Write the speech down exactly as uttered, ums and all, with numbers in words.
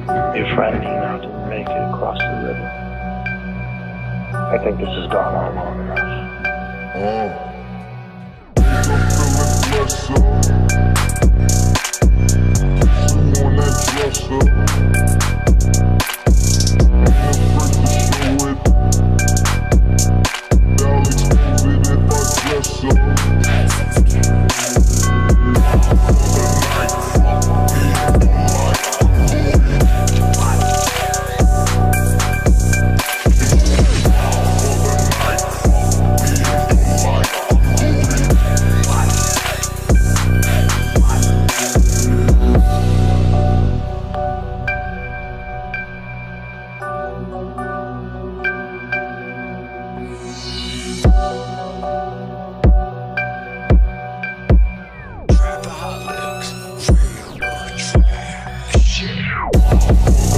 Your friend, you know, didn't make it across the river. I think this has gone on long enough. Oh. I'm feeling blessed up. Some on that dresser. I'm afraid to show it. They'll expose it if I dress up. Trapaholics, real much trash.